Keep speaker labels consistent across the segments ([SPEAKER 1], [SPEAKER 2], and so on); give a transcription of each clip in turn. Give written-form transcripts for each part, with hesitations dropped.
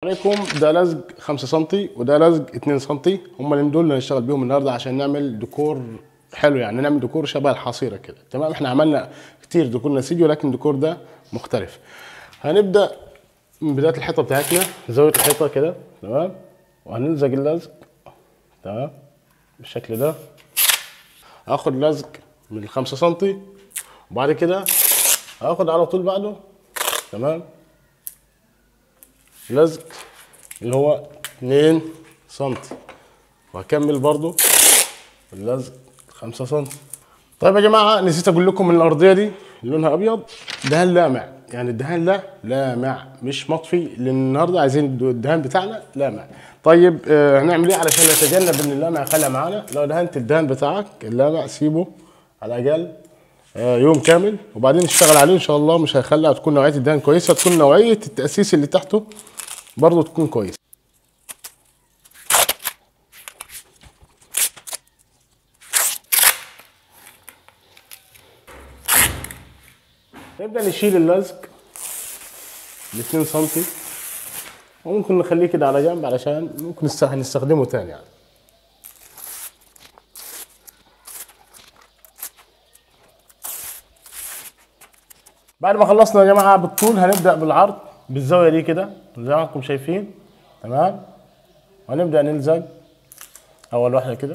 [SPEAKER 1] عليكم. ده لزق 5 سم وده لزق 2 سم، هم اللي دول اللي هنشتغل بيهم النهارده عشان نعمل ديكور حلو، يعني نعمل ديكور شبه الحصيره كده. تمام، احنا عملنا كتير ديكور نسيجي ولكن الديكور ده مختلف. هنبدا من بدايه الحيطه بتاعتنا، زاويه الحيطه كده. تمام، وهنلزق اللزق. تمام بالشكل ده. هاخد لزق من 5 سم وبعد كده هاخد على طول بعده. تمام، لزق اللي هو 2 سم وهكمل برضو اللزق 5 سم. طيب يا جماعه، نسيت اقول لكم ان الارضيه دي لونها ابيض دهان لامع، يعني الدهان ده لامع مش مطفي، لان النهارده عايزين الدهان بتاعنا لامع. طيب هنعمل ايه علشان نتجنب ان اللامع يخلع معانا؟ لو دهنت الدهان بتاعك اللامع سيبه على الاقل يوم كامل وبعدين اشتغل عليه ان شاء الله مش هيخلع، تكون نوعيه الدهان كويسه، تكون نوعيه التاسيس اللي تحته برضه تكون كويس. نبدا نشيل اللزق ال 2 سم وممكن نخليه كده على جنب علشان ممكن نستخدمه تاني يعني. بعد ما خلصنا يا جماعه بالطول هنبدا بالعرض بالزاويه دي كده زي ما انتم شايفين. تمام، وهنبدا نلزق اول واحده كده.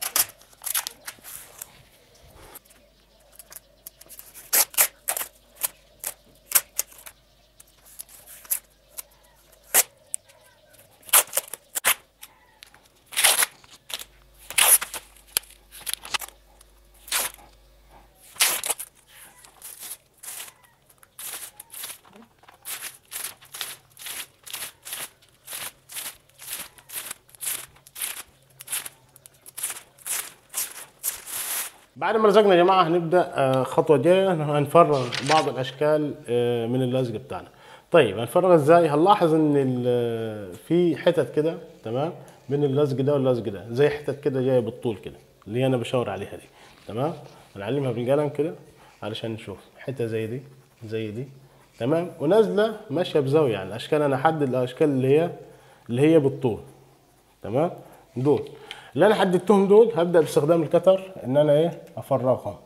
[SPEAKER 1] بعد ما لزقنا يا جماعه هنبدا خطوه جايه هنفرغ بعض الاشكال من اللزق بتاعنا. طيب هنفرغ ازاي؟ هنلاحظ ان في حتت كده تمام بين اللزق ده واللزق ده، زي حتت كده جايه بالطول كده اللي انا بشاور عليها دي. تمام، هنعلمها بالقلم كده علشان نشوف حته زي دي زي دي. تمام، ونازله ماشيه بزاويه، يعني الاشكال انا احدد الاشكال اللي هي بالطول. تمام، دول اللي انا حددتهم دول هبدا باستخدام الكتر ان انا افرغهم.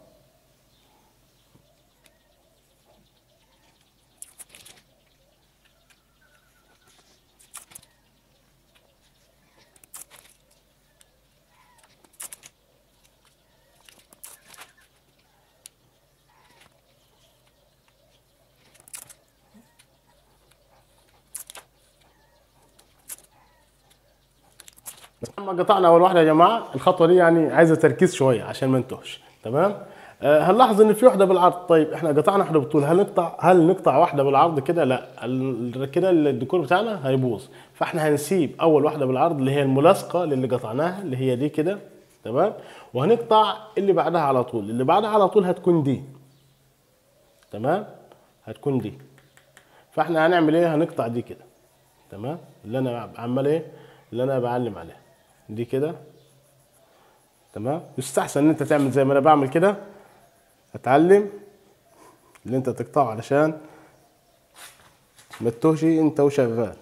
[SPEAKER 1] لما قطعنا اول واحده يا جماعه الخطوه دي يعني عايزه تركيز شويه عشان ما نتوهش. تمام، هنلاحظ ان في واحده بالعرض. طيب احنا قطعنا واحده بالطول، هل نقطع واحده بالعرض كده؟ لا، كده الديكور بتاعنا هيبوظ. فاحنا هنسيب اول واحده بالعرض اللي هي الملاصقه للي قطعناها اللي هي دي كده. تمام، وهنقطع اللي بعدها على طول، اللي بعدها على طول هتكون دي. تمام، هتكون دي. فاحنا هنعمل ايه؟ هنقطع دي كده. تمام، اللي انا عمال اللي انا بعلم عليها دي كده. تمام، يستحسن ان انت تعمل زي ما انا بعمل كده، اتعلم اللي انت تقطعه علشان ما تتوهش انت وشغال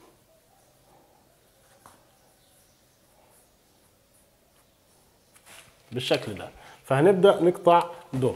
[SPEAKER 1] بالشكل ده. فهنبدأ نقطع دول.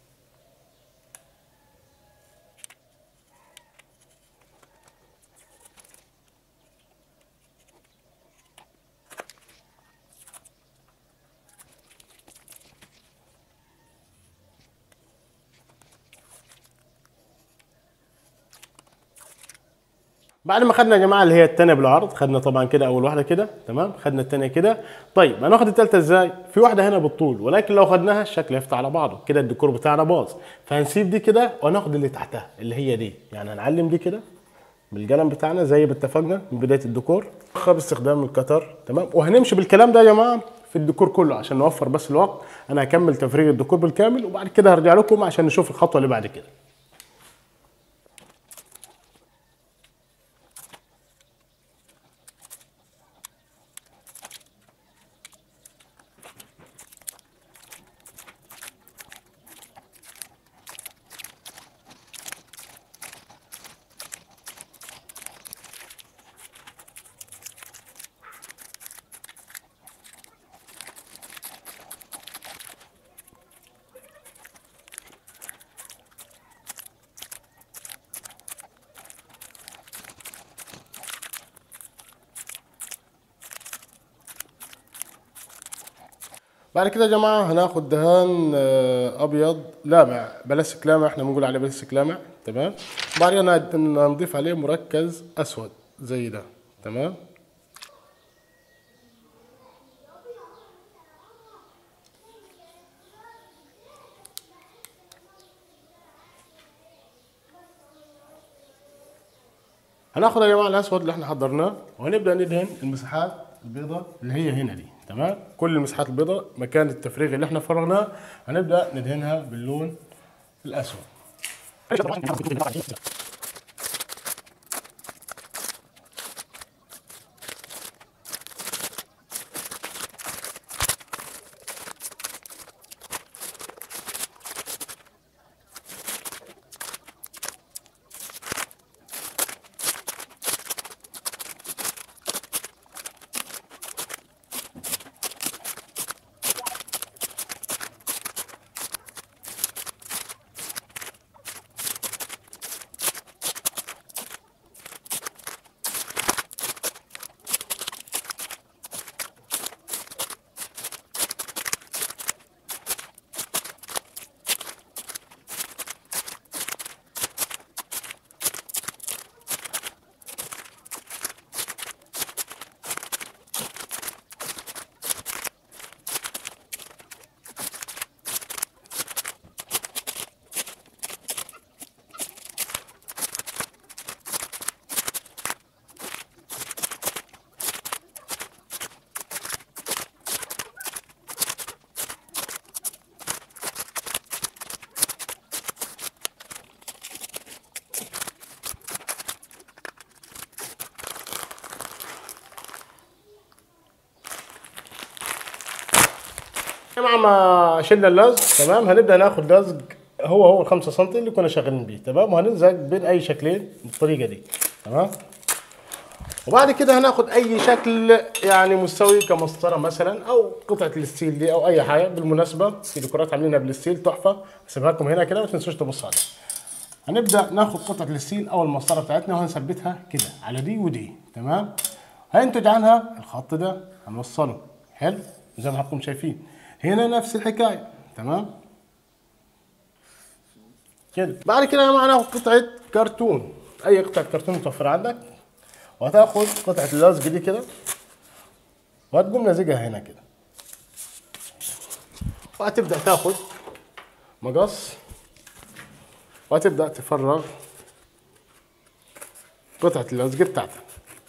[SPEAKER 1] بعد ما خدنا يا جماعه اللي هي الثانيه بالعرض، خدنا طبعا كده اول واحده كده. تمام، خدنا الثانيه كده. طيب هناخد الثالثه ازاي؟ في واحده هنا بالطول ولكن لو خدناها الشكل هيفتح على بعضه كده، الديكور بتاعنا باظ. فهنسيب دي كده وهناخد اللي تحتها اللي هي دي، يعني هنعلم دي كده بالقلم بتاعنا زي ما اتفقنا من بدايه الديكور باستخدام الكتر. تمام، وهنمشي بالكلام ده يا جماعه في الديكور كله عشان نوفر بس الوقت. انا هكمل تفريغ الديكور بالكامل وبعد كده هرجع لكم عشان نشوف الخطوه اللي بعد كده. بعد كده يا جماعه هناخد دهان ابيض لامع، بلاستيك لامع، احنا بنقول عليه بلاستيك لامع. تمام. وبعدين نضيف عليه مركز اسود زي ده. تمام. هناخد يا جماعه الاسود اللي احنا حضرناه وهنبدا ندهن المساحات البيضاء اللي هي هنا دي. تمام. كل المساحات البيضاء مكان التفريغ اللي احنا فرغناه هنبدا ندهنها باللون الاسود. مع ما شلنا اللزق تمام هنبدا ناخد لزق هو ال 5 سم اللي كنا شغالين بيه. تمام. وهنلزق بين اي شكلين بالطريقه دي. تمام. وبعد كده هناخد اي شكل يعني مستوي كمسطره مثلا او قطعه الستيل دي او اي حاجه. بالمناسبه في ديكورات عاملينها بالستيل تحفه، هسيبها لكم هنا كده ما تنسوش تبصوا عليها. هنبدا ناخد قطعه الستيل او المسطره بتاعتنا وهنثبتها كده على دي ودي. تمام. هينتج عنها الخط ده هنوصله. حلو زي ما حضراتكم شايفين. هنا نفس الحكايه. تمام كده. بعد كده يا جماعه ناخد قطعه كرتون، اي قطعه كرتون متوفره عندك، وهتاخد قطعه اللزق دي كده وهتقوم لازقها هنا كده، وهتبدا تاخد مقص وهتبدا تفرغ قطعه اللزق بتاعتك.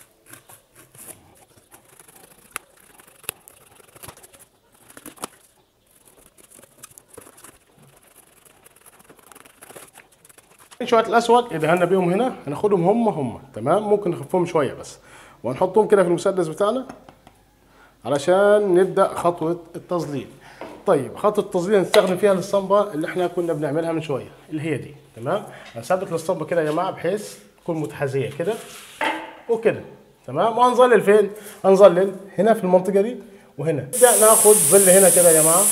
[SPEAKER 1] شويه الاسود اللي دهنا بيهم هنا هناخدهم هم. تمام. ممكن نخفهم شويه بس، وهنحطهم كده في المسدس بتاعنا علشان نبدا خطوه التظليل. طيب خطوه التظليل هنستخدم فيها الاسطمبه اللي احنا كنا بنعملها من شويه اللي هي دي. تمام. هنثبت الاسطمبه كده يا جماعه بحيث تكون متحاذيه كده وكده. تمام. وهنظلل فين؟ هنظلل هنا في المنطقه دي وهنا. نبدا ناخد ظل هنا كده يا جماعه.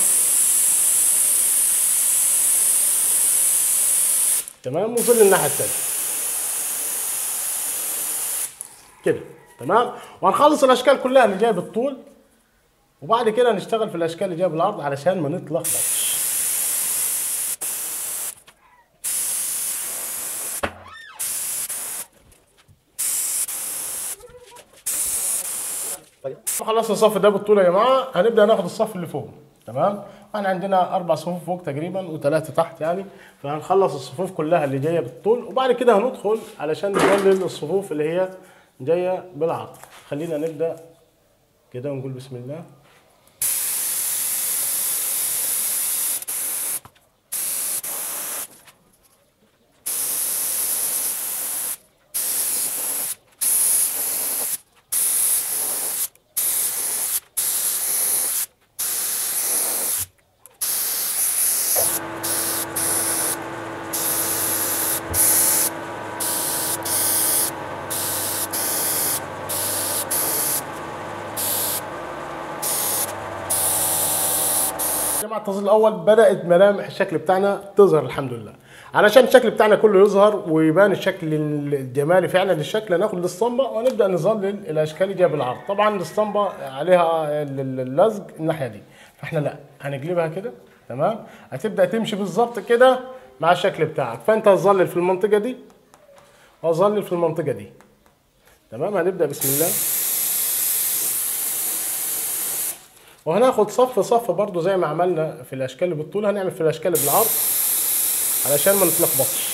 [SPEAKER 1] تمام. وظل الناحيه الثانيه كده. تمام. وهنخلص الاشكال كلها اللي جايه بالطول، وبعد كده نشتغل في الاشكال اللي جايه بالعرض علشان ما نتلخبطش. طيب خلصنا الصف ده بالطول يا جماعه، هنبدا ناخد الصف اللي فوق. تمام. احنا عندنا 4 صفوف فوق تقريبا و3 تحت يعني، فهنخلص الصفوف كلها اللي جايه بالطول، وبعد كده هندخل علشان نظلل الصفوف اللي هي جايه بالعرض. خلينا نبدا كده ونقول بسم الله. يا جماعه التصوير الاول بدات ملامح الشكل بتاعنا تظهر الحمد لله. علشان الشكل بتاعنا كله يظهر ويبان الشكل الجمالي فعلا للشكل، هناخد الاسطمبه ونبدا نظلل الاشكال اللي جايه بالعرض. طبعا الاسطمبه عليها اللزق الناحيه دي، احنا لا، هنقلبها كده. تمام، هتبدا تمشي بالظبط كده مع الشكل بتاعك. فانت هتظلل في المنطقه دي وهظلل في المنطقه دي. تمام، هنبدا بسم الله، وهناخد صف صف برضو زي ما عملنا في الاشكال اللي بالطول، هنعمل في الاشكال اللي بالعرض علشان ما نتلخبطش.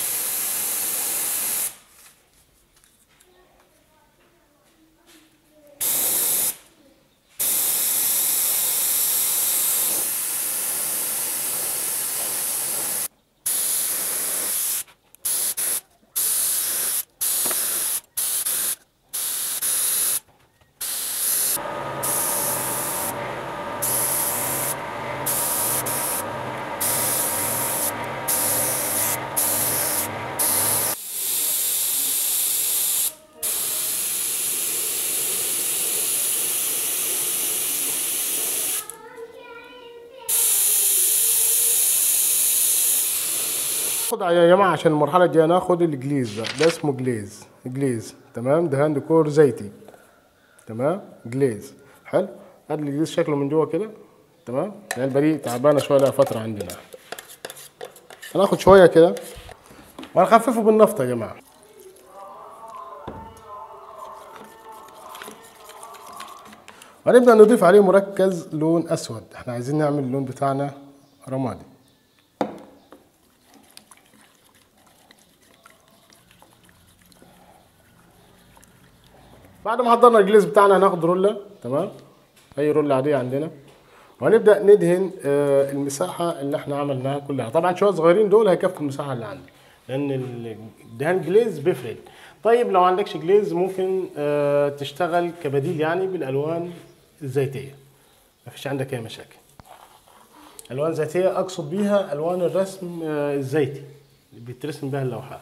[SPEAKER 1] ناخد يا جماعه عشان المرحله الجايه ناخد الجليز ده اسمه جليز. تمام، دهان ديكور زيتي. تمام، جليز حلو. هات الجليز شكله من جوه كده. تمام، العلبه دي تعبانه شويه، لها فتره عندنا. هناخد شويه كده وهنخففه بالنفط يا جماعه. وهنبدا نضيف عليه مركز لون اسود. احنا عايزين نعمل اللون بتاعنا رمادي. بعد ما حضرنا الجليز بتاعنا هناخد رولة. تمام، اي رولة عادية عندنا، وهنبدأ ندهن المساحة اللي احنا عملناها كلها. طبعا شوية صغيرين دول هيكفوا المساحة اللي عندي، لأن الدهان جليز بيفرق. طيب لو عندكش جليز ممكن تشتغل كبديل يعني بالألوان الزيتية، مفيش عندك أي مشاكل. ألوان زيتية أقصد بيها ألوان الرسم الزيتي اللي بيترسم بها اللوحات.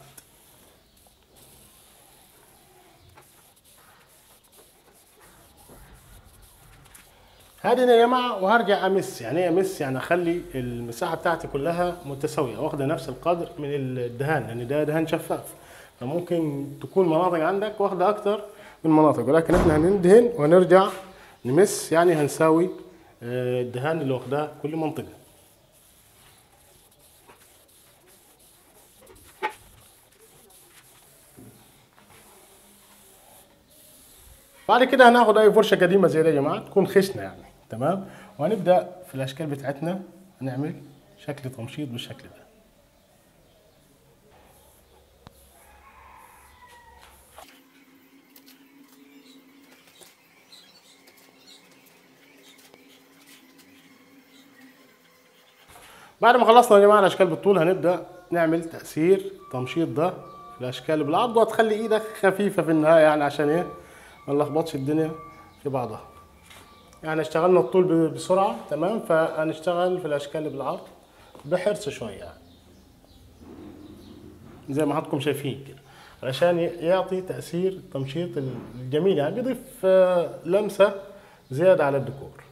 [SPEAKER 1] هادهن يا جماعه وهرجع امس. يعني ايه امس؟ يعني اخلي المساحه بتاعتي كلها متساويه، واخده نفس القدر من الدهان، لان ده دهان شفاف، فممكن تكون مناطق عندك واخده اكتر من مناطق، ولكن احنا هندهن وهنرجع نمس، يعني هنساوي الدهان اللي واخداه كل منطقه. بعد كده هناخد اي فرشه قديمه زي دي يا جماعه، تكون خشنه يعني. تمام، وهنبدا في الاشكال بتاعتنا هنعمل شكل تمشيط بالشكل ده. بعد ما خلصنا يا جماعه الاشكال بالطول، هنبدا نعمل تاثير تمشيط ده في الاشكال اللي بالعرض، وهتخلي ايدك خفيفه في النهايه، يعني عشان ايه ما نلخبطش الدنيا في بعضها. يعني اشتغلنا الطول بسرعه. تمام، فهنشتغل في الاشكال اللي بالعرض بحرص شويه يعني، زي ما حضراتكم شايفين كده، علشان يعطي تاثير التمشيط الجميل، يعني بيضيف لمسه زياده على الديكور.